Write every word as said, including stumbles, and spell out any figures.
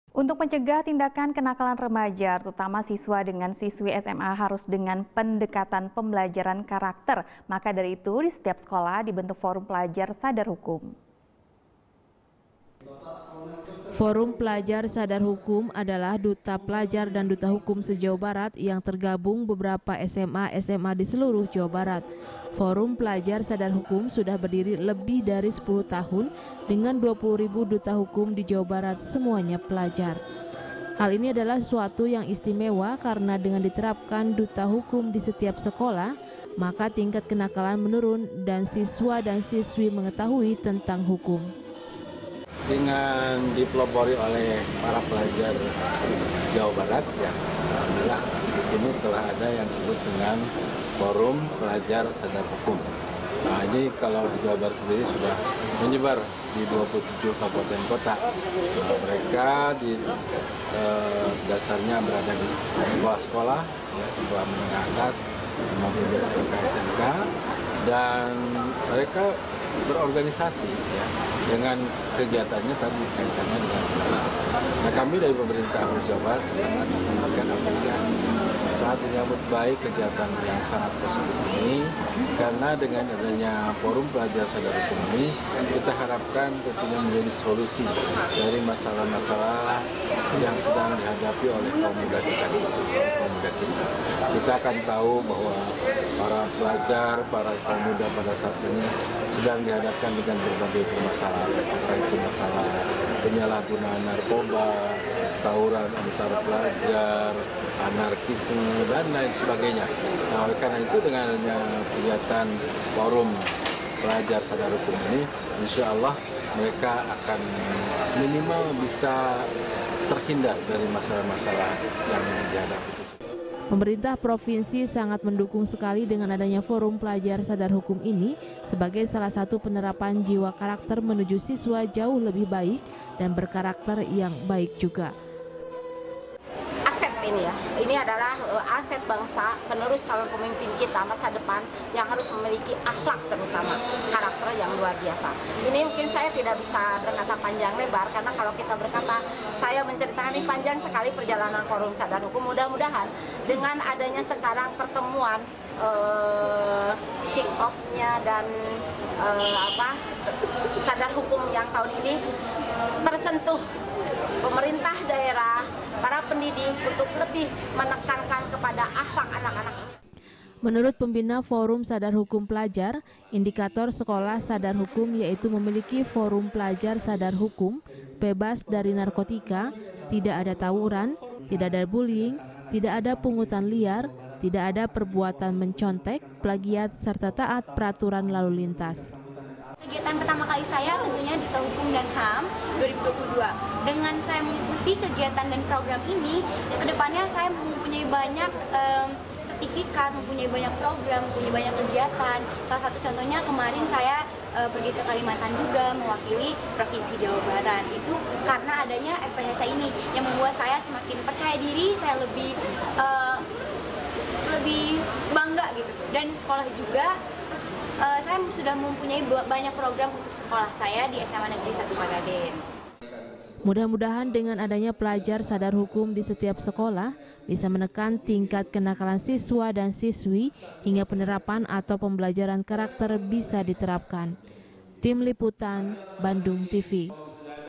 Untuk mencegah tindakan kenakalan remaja, terutama siswa dengan siswi S M A harus dengan pendekatan pembelajaran karakter. Maka dari itu, di setiap sekolah dibentuk forum pelajar sadar hukum. Forum Pelajar Sadar Hukum adalah duta pelajar dan duta hukum se-Jawa Barat yang tergabung beberapa S M A S M A di seluruh Jawa Barat. Forum Pelajar Sadar Hukum sudah berdiri lebih dari sepuluh tahun dengan dua puluh ribu duta hukum di Jawa Barat, semuanya pelajar. Hal ini adalah suatu yang istimewa karena dengan diterapkan duta hukum di setiap sekolah, maka tingkat kenakalan menurun dan siswa dan siswi mengetahui tentang hukum. Dengan dipelopori oleh para pelajar Jawa Barat, ya, alhamdulillah ini telah ada yang disebut dengan Forum Pelajar Sadar Hukum. Nah, ini kalau di Jawa Barat sendiri sudah menyebar di dua puluh tujuh kabupaten kota. Nah, mereka di eh, dasarnya berada di sekolah-sekolah, ya, sekolah menengah atas maupun S M K S M K, dan mereka berorganisasi, ya, dengan kegiatannya tadi kaitannya dengan sekolah. Nah, kami dari pemerintah Jawa Barat sangat memberikan apresiasi, sangat menyambut baik kegiatan yang sangat positif ini, karena dengan adanya Forum Pelajar Sadar Hukum ini kita harapkan tentunya menjadi solusi dari masalah-masalah yang sedang dihadapi oleh kaum muda kita. Kaum muda kita. Kita akan tahu bahwa para pelajar, para kaum muda pada saat ini sedang dihadapkan dengan berbagai permasalahan, baik itu masalah penyalahgunaan narkoba, tawuran antar pelajar, anarkisme, dan lain sebagainya. Nah, oleh karena itu dengan adanya kegiatan Forum Pelajar Sadar Hukum ini, insya Allah mereka akan minimal bisa terhindar dari masalah-masalah yang dihadapi. Pemerintah provinsi sangat mendukung sekali dengan adanya Forum Pelajar Sadar Hukum ini sebagai salah satu penerapan jiwa karakter menuju siswa jauh lebih baik dan berkarakter yang baik juga. Aset ini ya, ini adalah uh, aset bangsa, penerus calon pemimpin kita masa depan yang harus memiliki akhlak terutama, karakter yang luar biasa. Ini mungkin saya tidak bisa berkata panjang lebar, karena kalau kita berkata, saya menceritakan ini panjang sekali perjalanan Forum Sadar Hukum. Mudah-mudahan dengan adanya sekarang pertemuan uh, kick off-nya dan uh, apa Sadar Hukum yang tahun ini tersentuh pemerintah daerah, para pendidik untuk lebih menekankan kepada akhlak anak-anak ini. Menurut pembina Forum Sadar Hukum Pelajar, indikator sekolah sadar hukum yaitu memiliki forum pelajar sadar hukum, bebas dari narkotika, tidak ada tawuran, tidak ada bullying, tidak ada pungutan liar, tidak ada perbuatan mencontek, plagiat, serta taat peraturan lalu lintas. Kegiatan pertama kali saya tentunya Duta Hukum dan H A M dua ribu dua puluh dua. Dengan saya mengikuti kegiatan dan program ini, kedepannya saya mempunyai banyak um, sertifikat, mempunyai banyak program, mempunyai banyak kegiatan. Salah satu contohnya kemarin saya uh, pergi ke Kalimantan juga mewakili Provinsi Jawa Barat. Itu karena adanya F P H S ini yang membuat saya semakin percaya diri, saya lebih uh, lebih bangga gitu. Dan sekolah juga, Uh, saya sudah mempunyai banyak program untuk sekolah saya di S M A Negeri satu Pagaden. Mudah-mudahan dengan adanya pelajar sadar hukum di setiap sekolah bisa menekan tingkat kenakalan siswa dan siswi hingga penerapan atau pembelajaran karakter bisa diterapkan. Tim Liputan, Bandung T V.